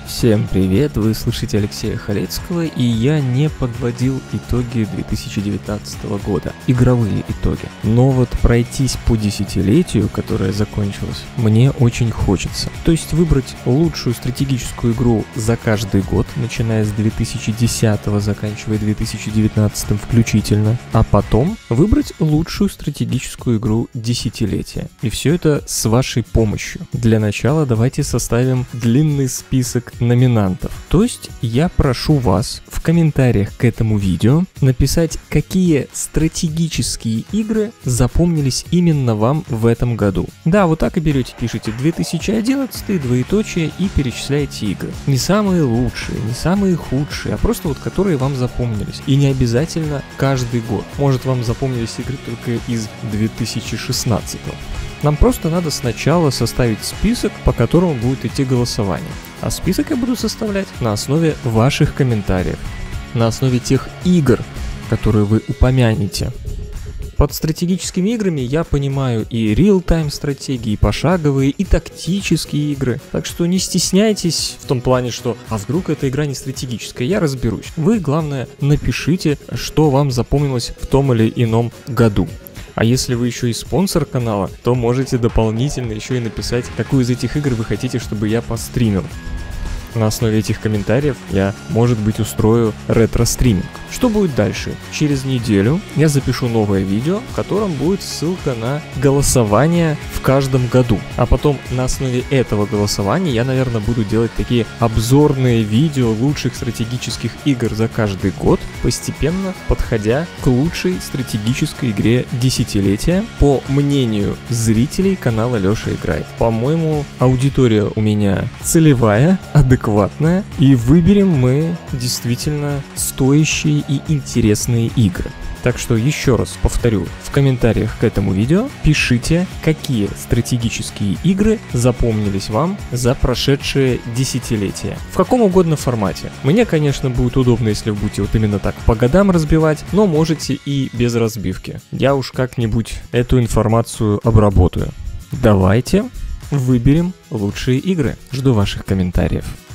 Всем привет, вы слышите Алексея Халецкого, и я не подводил итоги 2019 года, игровые итоги. Но вот пройтись по десятилетию, которое закончилось, мне очень хочется. То есть выбрать лучшую стратегическую игру за каждый год, начиная с 2010, заканчивая 2019 включительно, а потом выбрать лучшую стратегическую игру десятилетия. И все это с вашей помощью. Для начала давайте составим длинный список номинантов. То есть я прошу вас в комментариях к этому видео написать, какие стратегические игры запомнились именно вам в этом году. Да, вот так и берете, пишите 2011, двоеточие и перечисляете игры. Не самые лучшие, не самые худшие, а просто вот которые вам запомнились. И не обязательно каждый год. Может, вам запомнились игры только из 2016. Нам просто надо сначала составить список, по которому будет идти голосование. А список я буду составлять на основе ваших комментариев, на основе тех игр, которые вы упомянете. Под стратегическими играми я понимаю и реал-тайм стратегии, и пошаговые, и тактические игры. Так что не стесняйтесь в том плане, что «а вдруг эта игра не стратегическая?» Я разберусь. Вы, главное, напишите, что вам запомнилось в том или ином году. А если вы еще и спонсор канала, то можете дополнительно еще и написать, какую из этих игр вы хотите, чтобы я постримил. На основе этих комментариев я, может быть, устрою ретро-стриминг. Что будет дальше? Через неделю я запишу новое видео, в котором будет ссылка на голосование в каждом году. А потом на основе этого голосования я, наверное, буду делать такие обзорные видео лучших стратегических игр за каждый год, постепенно подходя к лучшей стратегической игре десятилетия, по мнению зрителей канала Леша Играет. По-моему, аудитория у меня целевая, адекватная, и выберем мы действительно стоящие и интересные игры. Так что еще раз повторю, в комментариях к этому видео пишите, какие стратегические игры запомнились вам за прошедшее десятилетие. В каком угодно формате. Мне, конечно, будет удобно, если вы будете вот именно так по годам разбивать, но можете и без разбивки. Я уж как-нибудь эту информацию обработаю. Давайте выберем лучшие игры. Жду ваших комментариев.